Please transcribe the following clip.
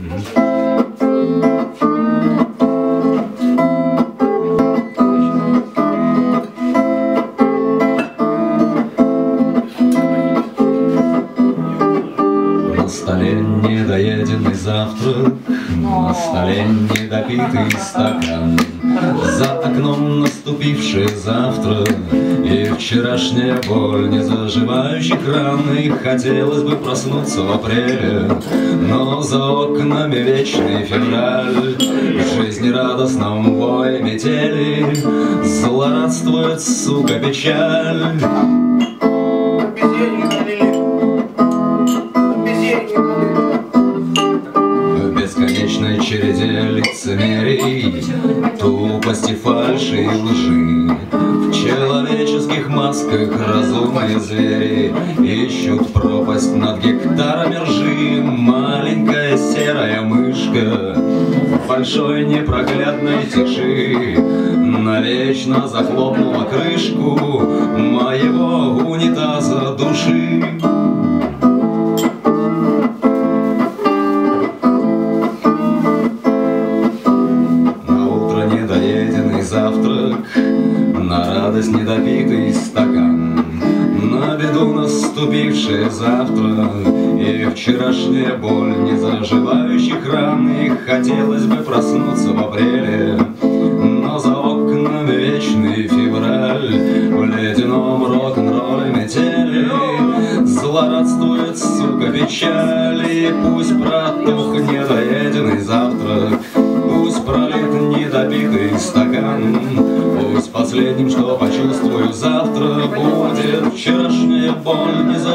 На столе недоеденный завтрак, на столе недопитый стакан, за окном наступившее завтра и вчерашняя боль незаживающих ран. И хотелось бы проснуться в апреле, но за окнами вечный февраль. В жизнерадостном вое метели злорадствует, сука, печаль. В бесконечной череде лицемерий, тупости, фальши и лжи, в человеческих масках разумные звери ищут пропасть над гектарами ржи. Маленькая серая мышка в большой непроглядной тиши навечно захлопнула крышку моего унитаза души. На утро недоеденный завтрак, на радость недопитый стакан, на беду наступившее завтра и вчерашняя боль незаживающих ран. И хотелось бы проснуться в апреле, но за окнами вечный февраль. В ледяном рок-н-ролле метели злорадствует, сука, печаль. И пусть протух недоеденный завтрак, пусть пролит недопитый стакан, пусть последним, что почувствую завтра, будет вчерашняя боль